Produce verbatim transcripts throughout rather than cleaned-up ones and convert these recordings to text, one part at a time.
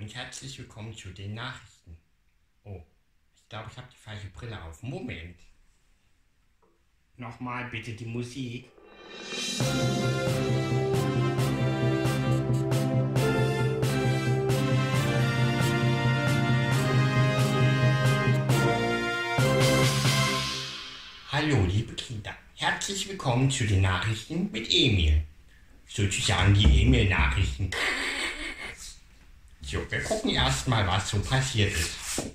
und herzlich willkommen zu den Nachrichten. Oh, ich glaube, ich habe die falsche Brille auf. Moment. Nochmal bitte die Musik. Hallo liebe Kinder, herzlich willkommen zu den Nachrichten mit Emil. Sozusagen die Emil-Nachrichten. So, wir gucken erstmal, was so passiert ist.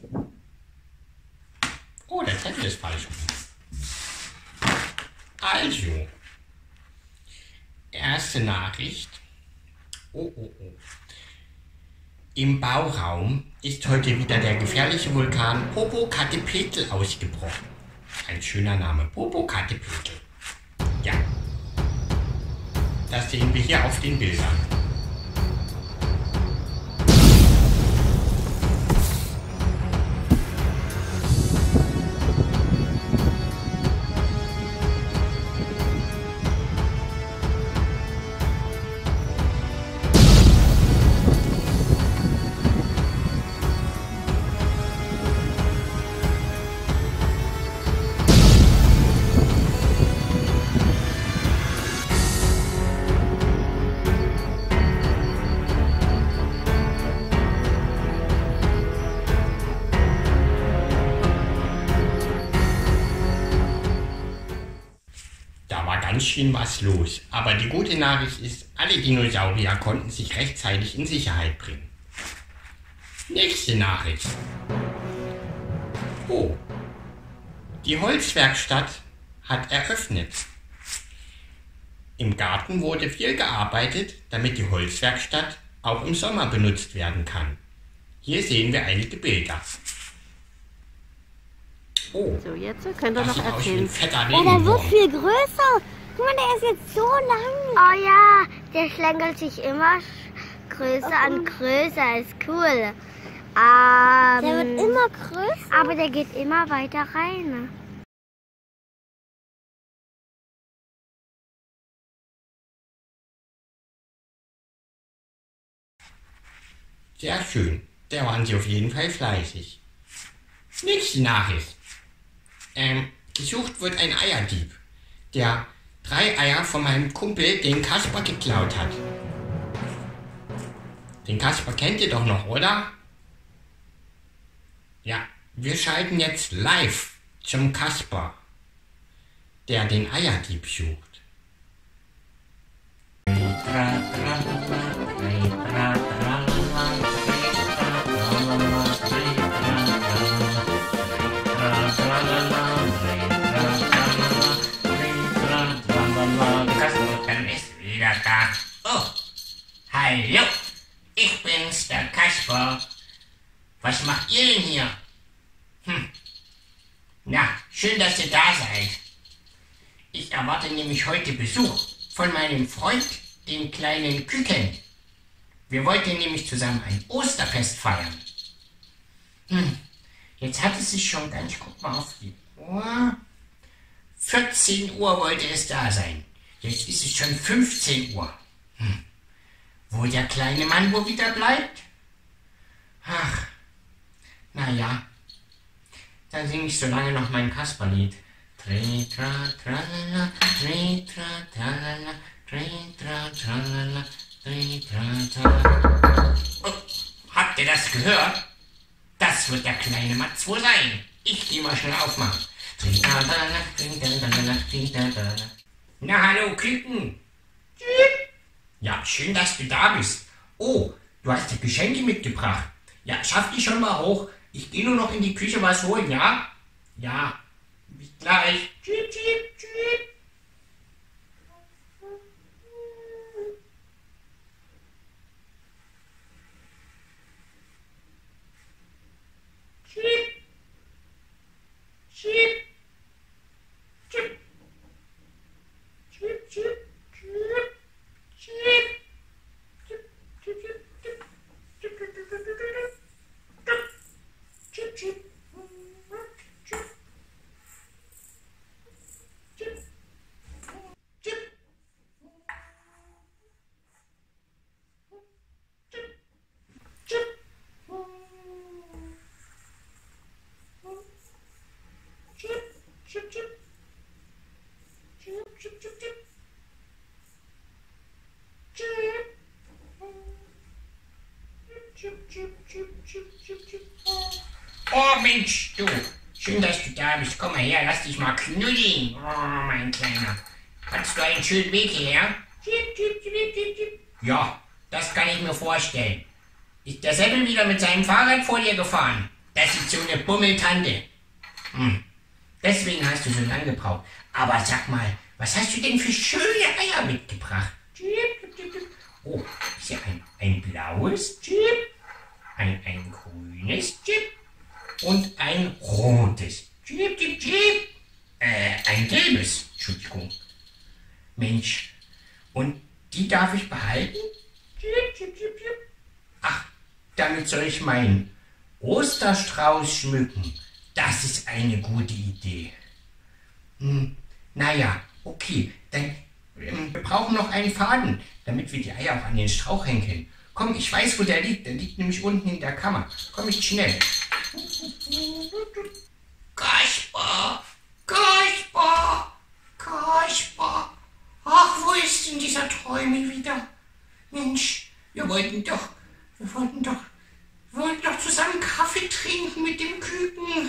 Oh, der Zettel ist falsch. Also, erste Nachricht. Oh, oh, oh. Im Bauraum ist heute wieder der gefährliche Vulkan Popocatépetl ausgebrochen. Ein schöner Name, Popocatépetl. Ja, das sehen wir hier auf den Bildern. Da war ganz schön was los. Aber die gute Nachricht ist, alle Dinosaurier konnten sich rechtzeitig in Sicherheit bringen. Nächste Nachricht. Oh, die Holzwerkstatt hat eröffnet. Im Garten wurde viel gearbeitet, damit die Holzwerkstatt auch im Sommer benutzt werden kann. Hier sehen wir einige Bilder. Oh, so, jetzt könnt ihr das noch sieht aus wie ein erzählen. fetter Ja, der wird Regenwurm. viel größer. Guck mal, der ist jetzt so lang. Oh ja, der schlängelt sich immer größer und größer. Ist cool. Ähm, der wird immer größer. Aber der geht immer weiter rein. Sehr schön. Da waren sie auf jeden Fall fleißig. Nächste Nachricht. Ähm, gesucht wird ein Eierdieb, der drei Eier von meinem Kumpel, den Kasper, geklaut hat. Den Kasper kennt ihr doch noch, oder? Ja, wir schalten jetzt live zum Kasper, der den Eierdieb sucht. Dann ist wieder da. Oh, hallo, ich bin's, der Kasper. Was macht ihr denn hier? Hm. Na, schön, dass ihr da seid. Ich erwarte nämlich heute Besuch von meinem Freund, dem kleinen Küken. Wir wollten nämlich zusammen ein Osterfest feiern. Hm. Jetzt hat es sich schon ganz, guck mal auf die Uhr. vierzehn Uhr wollte es da sein. Jetzt ist es schon fünfzehn Uhr. Hm. Wo der kleine Mann wohl wieder bleibt? Ach, naja. Dann singe ich so lange noch mein Kasperlied. Tritra, tralala, tritra, tralala, tritra, tralala, tritra, tralala. Oh, habt ihr das gehört? Das wird der kleine Matz wohl sein. Ich geh mal schnell aufmachen. Na, hallo, Küken. Ja, schön, dass du da bist. Oh, du hast die Geschenke mitgebracht. Ja, schaff die schon mal hoch. Ich gehe nur noch in die Küche was holen, ja? Ja, bis gleich. Tschüss, tschüss, tschüss. Oh Mensch, du. Schön, dass du da bist. Komm mal her, lass dich mal knuddeln. Oh, mein Kleiner. Hattest du einen schönen Weg hierher? Ja, das kann ich mir vorstellen. Ist der Seppel wieder mit seinem Fahrrad vor dir gefahren? Das ist so eine Bummeltante. Hm. Deswegen hast du so lange gebraucht. Aber sag mal, was hast du denn für schöne Eier mitgebracht? Oh, ist ja ein, ein blaues Chip, ein, ein grünes Chip und ein rotes Chip, Chip, Chip. Äh, ein gelbes, Entschuldigung. Mensch, und die darf ich behalten? Chip, chip, chip, chip. Ach, damit soll ich meinen Osterstrauß schmücken. Das ist eine gute Idee. Hm, naja, okay, dann ähm, wir brauchen noch einen Faden, damit wir die Eier auch an den Strauch hängen können. Komm, ich weiß, wo der liegt. Der liegt nämlich unten in der Kammer. Komm ich schnell. Kasper, Kasper, Kasper. Ach, wo ist denn dieser Träumel wieder? Mensch, wir wollten doch, wir wollten doch, wir wollten doch zusammen Kaffee trinken mit dem Küken.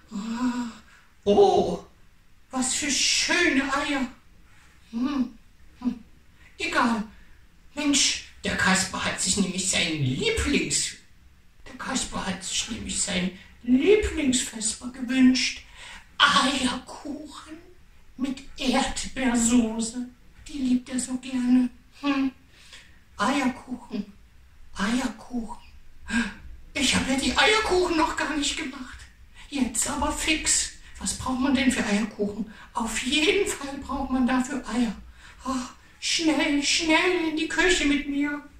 Oh, was für schöne Eier. Hm, hm. Egal. Mensch, der Kasper hat sich nämlich seinen Lieblings... Der Kasper hat sich nämlich sein Lieblingsvesper gewünscht. Eierkuchen mit Erdbeersoße. Die liebt er so gerne. Hm. Eierkuchen. Eierkuchen. Ich habe ja die Eierkuchen noch gar nicht gemacht. Jetzt aber fix. Was braucht man denn für Eierkuchen? Auf jeden Fall braucht man dafür Eier. Oh, schnell, schnell in die Küche mit mir.